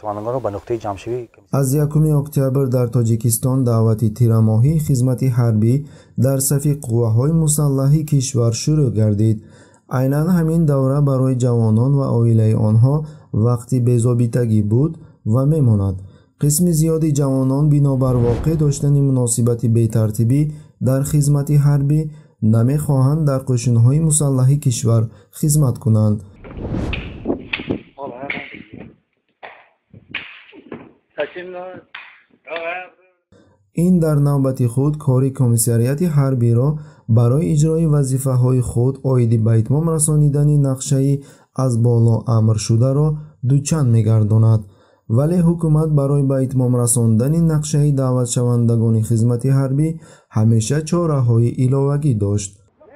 از 1 اکتبر در تاجیکستان دعوت تیرماهی خدمت حربی در صف قوه‌های مسلح کشور شروع گردید. عیناً همین دوره برای جوانان و عائله آنها وقتی بی‌ضابطگی بود و میماند. قسم زیادی جوانان بنابر واقع داشتن مناسبت بی‌ترتیبی در خدمت حربی نمی‌خواهند در قشون‌های مسلح کشور خدمت کنند. این در نوبت خود کار کمیسریات حربی را برای اجرای وظیفه‌های خود عاید به اتمام رسانیدن نقشه از بالا امر شده را دوچند می‌گرداند. ولی حکومت برای به اتمام رساندن نقشه دعوت شوندگان خدمت حربی همیشه چاره‌های علاوه‌ای داشت.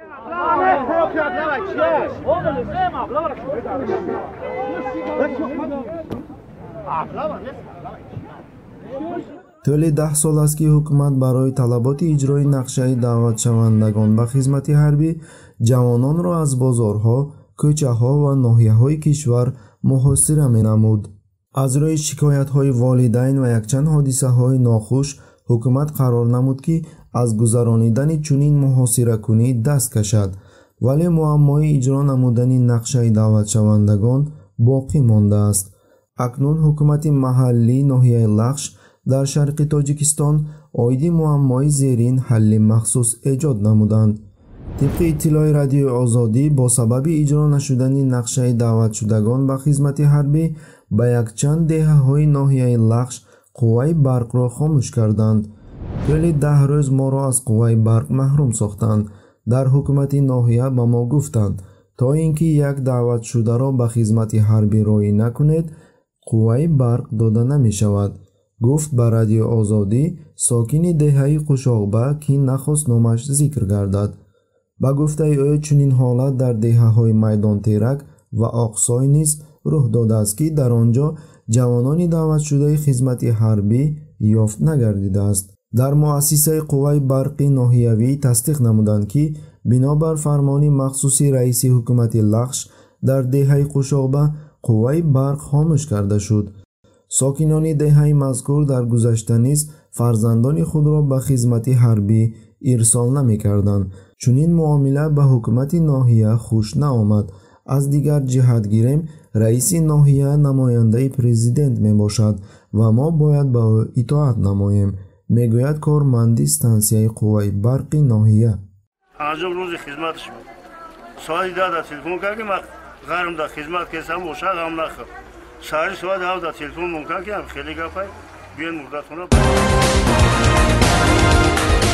طول 10 سال است که حکومت برای طلبات اجرای نقشه دعوت شوندگان به خدمت حربی جوانان را از بازارها، کوچه‌ها و ناحیه‌های کشور محاصره می‌نمود. از روی شکایت‌های والدین و یکچند حادثه‌های ناخوش حکومت قرار نمود که از گذرانیدن چنین محاصره‌کنی دست کشد، ولی معمای اجرا نمودن نقشه دعوت شوندگان باقی مانده است. اکنون حکومت محلی ناحیه لخش در شرق تاجیکستان عاید معمای زیرین حل مخصوص ایجاد نمودند. طبق اطلاع رادیو آزادی با سبب اجرا نشدن نقشه دعوت شدگان به خدمت حربی به یکچند دهه‌های ناحیه لخش قوه برق را خاموش کردند. طول 10 روز ما را از قوه برق محروم ساختند. در حکومت ناحیه به ما گفتند تا اینکه یک دعوت شده را به خدمت حربی رای نکنید قوه برق داده نمی شود. گفت به رادیو آزادی ساکن دهه قشاقبه که نخواست نامش ذکر گردد. با گفته او چنین حالت در دهه‌های میدان تیرک و آقسای نیز رخ داده است که در آنجا جوانان دعوت شده خدمت حربی یافت نگردیده است. در مؤسسه قوه برق ناحیوی تصدیق نمودند که بنابر فرمان مخصوصی رئیس حکومت لخش در دهه قشاقبه قوه برق خاموش کرده شد. ساکنان دهه مذکور در گذشته نیز فرزندان خود را به خدمت حربی ارسال نمی کردند. چون این معامله به حکومت ناحیه خوش نآمد. از دیگر جهت گیریم رئیس ناحیه نماینده پرزیدنت می باشد و ما باید به او اطاعت نماییم، میگوید کارمند استانسیه قوه برق ناحیه. انجام روز خدمتش بود. ساعت 10 تلفن کرد که من غرم در خدمت کسم باشه غم نخور. ساعت 7 تلفن ممکن که خیلی گپای بیان مدت کنه.